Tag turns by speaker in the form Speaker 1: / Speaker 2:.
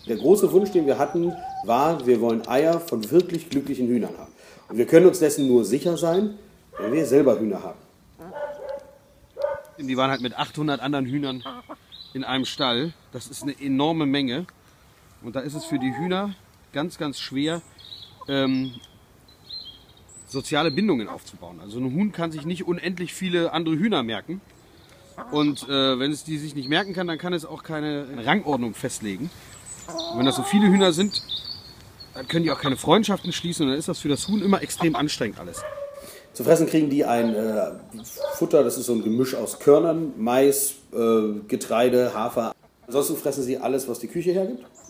Speaker 1: Der große Wunsch, den wir hatten, war, wir wollen Eier von wirklich glücklichen Hühnern haben. Und wir können uns dessen nur sicher sein, wenn wir selber Hühner haben.
Speaker 2: Die waren halt mit 800 anderen Hühnern in einem Stall. Das ist eine enorme Menge. Und da ist es für die Hühner ganz, ganz schwer, soziale Bindungen aufzubauen. Also ein Huhn kann sich nicht unendlich viele andere Hühner merken. Und wenn es die sich nicht merken kann, dann kann es auch keine Rangordnung festlegen. Und wenn das so viele Hühner sind, dann können die auch keine Freundschaften schließen. Und dann ist das für das Huhn immer extrem anstrengend alles.
Speaker 1: Zu fressen kriegen die ein Futter, das ist so ein Gemisch aus Körnern, Mais, Getreide, Hafer. Ansonsten fressen sie alles, was die Küche hergibt.